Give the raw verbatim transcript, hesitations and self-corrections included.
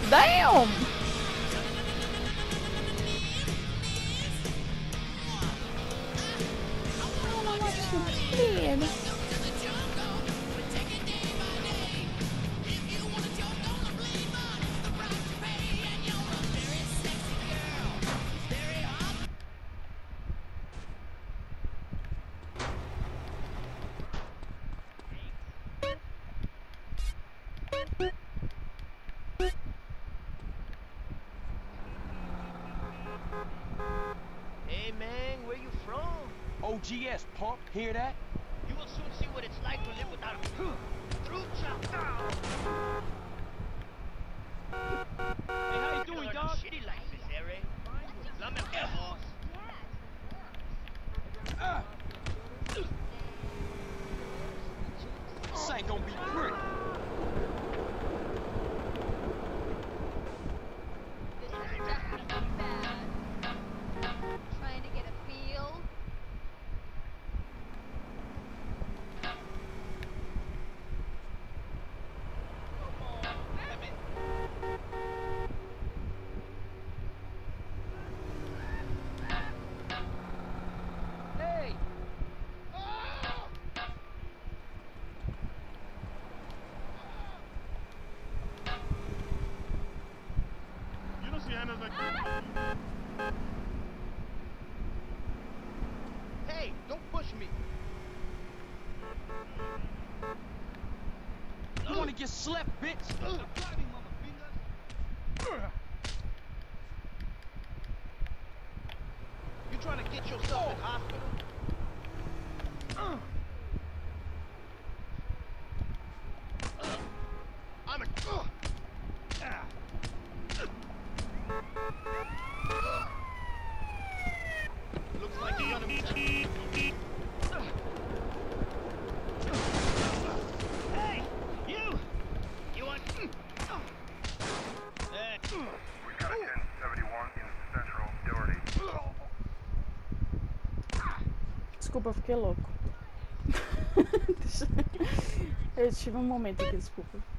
Damn! I don't know what you did. Hey man, where you from? O G S, punk. Hear that? You will soon see what it's like to live without a through chop. Hey, how you doing, dog? Shitty like this, eh? La me boss. Ah. This ain't gonna be pretty. Trying to get a feel. Hey! You don't see Anna's like. Hey, don't push me. You wanna get slept, bitch? You trying to get yourself in hospital? I'm a. Looks like you're gonna be. Hey, you! You want? Hey. We got a ten seventy-one in Central Doherty. Desculpa, eu fiquei louco. Eu tive um momento aqui, desculpa.